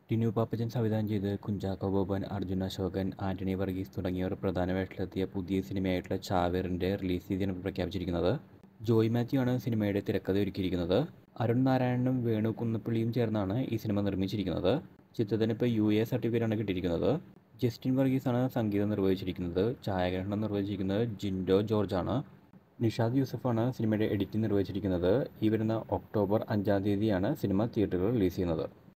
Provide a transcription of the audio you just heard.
ടിനു പാപ്പച്ചൻ സംവിധാനം ചെയ്ത് കുഞ്ചാക്കോ ബോബൻ, അർജുൻ അശോകൻ, ആന്റണി വർഗീസ് തുടങ്ങിയവർ പ്രധാന വേഷത്തിലെത്തിയ പുതിയ സിനിമയായിട്ടുള്ള ചാവേറിൻ്റെ റിലീസ് തീയതിയാണ് പ്രഖ്യാപിച്ചിരിക്കുന്നത്. ജോയ് മാത്യു ആണ് സിനിമയുടെ തിരക്കഥ ഒരുക്കിയിരിക്കുന്നത്. അരുൺ നാരായണനും വേണു കുന്നപ്പിള്ളിയും ചേർന്നാണ് ഈ സിനിമ നിർമ്മിച്ചിരിക്കുന്നത്. ചിത്രത്തിന് ഇപ്പോൾ UA സർട്ടിഫിക്കറ്റാണ് കിട്ടിയിരിക്കുന്നത്. ജസ്റ്റിൻ വർഗീസാണ് സംഗീതം നിർവഹിച്ചിരിക്കുന്നത്. ഛായാഗ്രഹണം നിർവഹിച്ചിരിക്കുന്നത് ജിൻഡോ ജോർജാണ്. നിഷാദ് യൂസഫാണ് സിനിമയുടെ എഡിറ്റിംഗ് നിർവഹിച്ചിരിക്കുന്നത്. ഈ വരുന്ന ഒക്ടോബർ 5-ാം തീയതിയാണ് സിനിമ തിയേറ്ററുകളിൽ റിലീസ് ചെയ്യുന്നത്.